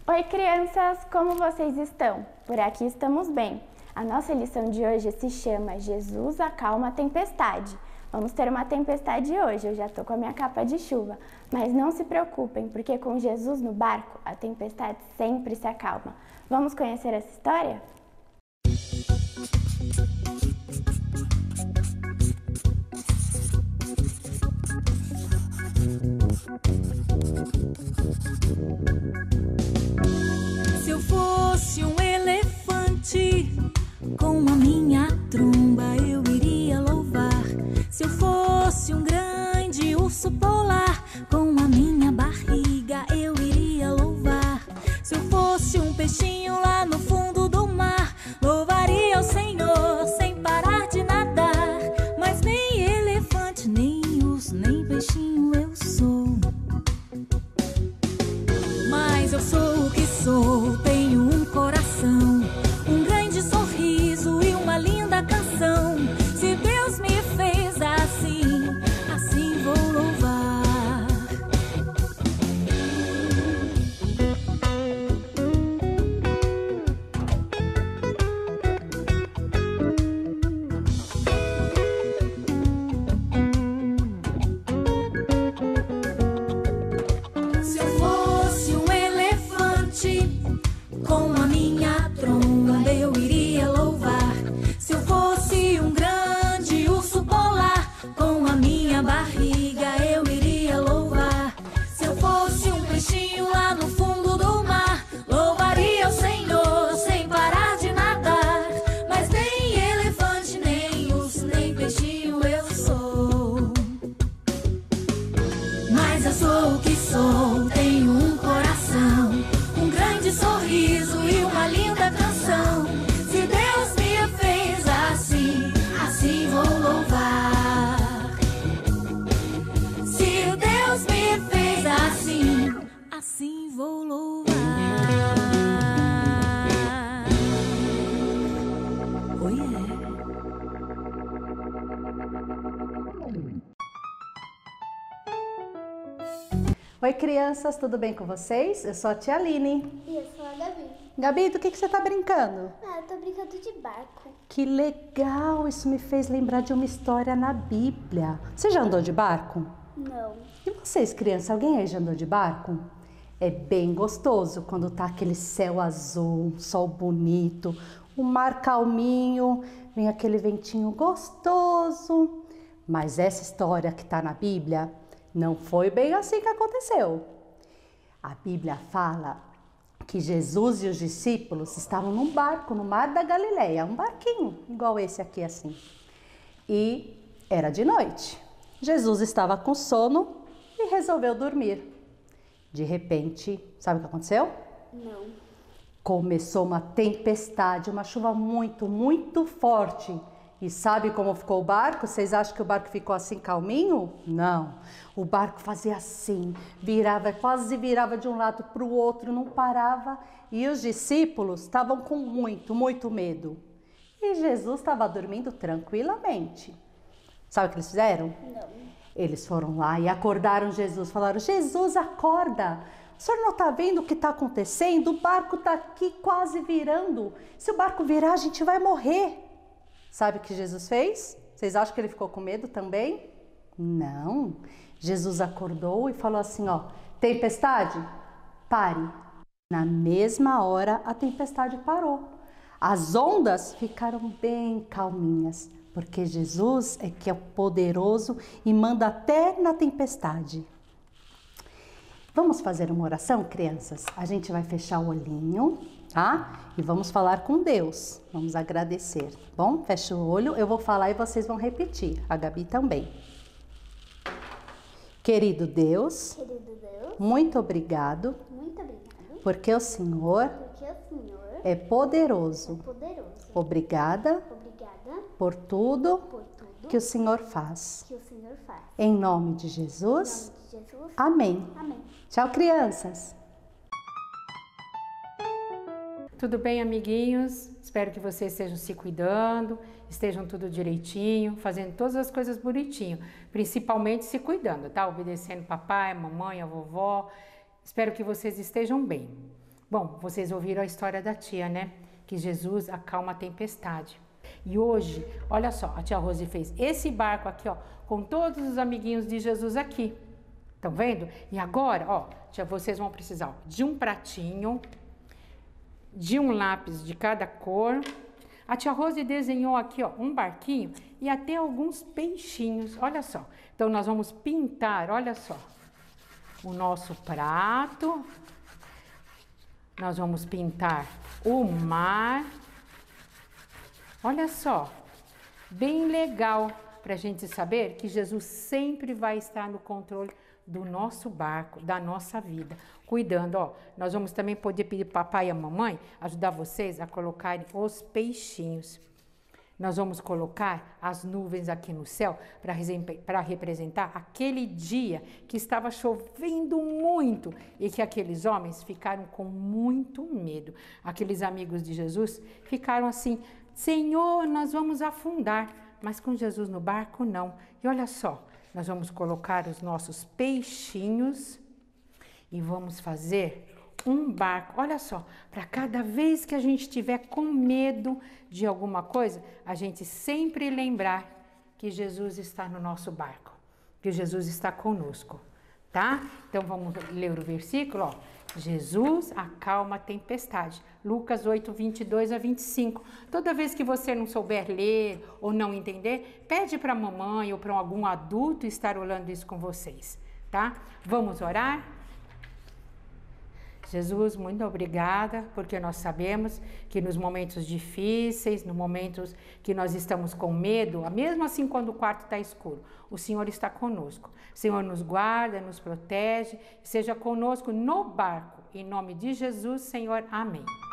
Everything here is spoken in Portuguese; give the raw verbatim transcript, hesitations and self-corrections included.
Oi, crianças! Como vocês estão? Por aqui estamos bem. A nossa lição de hoje se chama Jesus acalma a tempestade. Vamos ter uma tempestade hoje, eu já tô com a minha capa de chuva. Mas não se preocupem, porque com Jesus no barco, a tempestade sempre se acalma. Vamos conhecer essa história? Se eu fosse um elefante, com a minha tromba eu iria louvar. Se eu fosse um grande urso polar, com a minha barriga eu iria louvar. Se eu fosse um peixinho lá no fundo do mar, louvaria ao Senhor sem parar de nadar. Mas nem elefante, nem urso, nem peixinho eu sou. Mas eu sou o que sou, tenho um coração, um grande sorriso e uma linda canção. Se Deus me fez assim, assim vou louvar. Se eu fosse um elefante, com a minha tromba eu iria louvar. Se eu fosse um grande urso polar, com a minha barriga eu iria louvar. Se eu fosse um peixinho lá no fundo do mar, louvaria ao Senhor sem parar de nadar. Mas nem elefante, nem urso, nem peixinho eu sou. Mas eu sou o que sou, tenho um coração, um grande sorriso e uma linda canção. Se Deus me fez assim, assim vou louvar. Se Deus me fez assim, assim vou louvar. Oh, yeah. Oi, crianças, tudo bem com vocês? Eu sou a tia Aline. E eu sou a Gabi. Gabi, do que, que você tá brincando? Ah, eu tô brincando de barco. Que legal! Isso me fez lembrar de uma história na Bíblia. Você já andou de barco? Não. E vocês, crianças, alguém aí já andou de barco? É bem gostoso quando tá aquele céu azul, um sol bonito, o mar calminho, vem aquele ventinho gostoso. Mas essa história que tá na Bíblia não foi bem assim que aconteceu. A Bíblia fala que Jesus e os discípulos estavam num barco no mar da Galileia, um barquinho igual esse aqui assim. E era de noite. Jesus estava com sono e resolveu dormir. De repente, sabe o que aconteceu? Não. Começou uma tempestade, uma chuva muito, muito forte. E sabe como ficou o barco? Vocês acham que o barco ficou assim calminho? Não. O barco fazia assim, virava, quase virava de um lado para o outro, não parava. E os discípulos estavam com muito, muito medo. E Jesus estava dormindo tranquilamente. Sabe o que eles fizeram? Não. Eles foram lá e acordaram Jesus. Falaram, Jesus, acorda! O senhor não está vendo o que está acontecendo? O barco está aqui quase virando. Se o barco virar, a gente vai morrer. Sabe o que Jesus fez? Vocês acham que ele ficou com medo também? Não. Jesus acordou e falou assim, ó, tempestade, pare. Na mesma hora, a tempestade parou. As ondas ficaram bem calminhas, porque Jesus é que é poderoso e manda até na tempestade. Vamos fazer uma oração, crianças? A gente vai fechar o olhinho, tá? E vamos falar com Deus. Vamos agradecer, tá bom? Fecha o olho, eu vou falar e vocês vão repetir. A Gabi também. Querido Deus, Querido Deus, muito obrigado, muito obrigado, porque o Senhor porque o Senhor é poderoso. é poderoso. Obrigada Obrigada por tudo por tudo que o Senhor faz. que o Senhor faz. Em nome de Em Jesus, nome de Jesus. amém. Amém. Tchau, crianças. Tudo bem, amiguinhos? Espero que vocês estejam se cuidando, estejam tudo direitinho, fazendo todas as coisas bonitinho, principalmente se cuidando, tá? Obedecendo papai, mamãe, a vovó. Espero que vocês estejam bem. Bom, vocês ouviram a história da tia, né? Que Jesus acalma a tempestade. E hoje, olha só, a tia Rose fez esse barco aqui, ó, com todos os amiguinhos de Jesus aqui. Estão vendo? E agora, ó, tia, vocês vão precisar ó, de um pratinho, de um lápis de cada cor. A tia Rose desenhou aqui, ó, um barquinho e até alguns peixinhos, olha só. Então, nós vamos pintar, olha só, o nosso prato. Nós vamos pintar o mar. Olha só, bem legal para a gente saber que Jesus sempre vai estar no controle do nosso barco, da nossa vida, cuidando, ó. Nós vamos também poder pedir para papai e a mamãe ajudar vocês a colocarem os peixinhos. Nós vamos colocar as nuvens aqui no céu para representar aquele dia que estava chovendo muito e que aqueles homens ficaram com muito medo. Aqueles amigos de Jesus ficaram assim, Senhor, nós vamos afundar, mas com Jesus no barco não. E olha só, nós vamos colocar os nossos peixinhos e vamos fazer um barco, olha só, para cada vez que a gente tiver com medo de alguma coisa, a gente sempre lembrar que Jesus está no nosso barco, que Jesus está conosco, tá? Então vamos ler o versículo, ó. Jesus acalma a tempestade. Lucas oito, vinte e dois a vinte e cinco. Toda vez que você não souber ler ou não entender, pede para a mamãe ou para algum adulto estar olhando isso com vocês, tá? Vamos orar? Jesus, muito obrigada, porque nós sabemos que nos momentos difíceis, nos momentos que nós estamos com medo, mesmo assim quando o quarto está escuro, o Senhor está conosco. O Senhor nos guarda, nos protege, seja conosco no barco. Em nome de Jesus, Senhor, amém.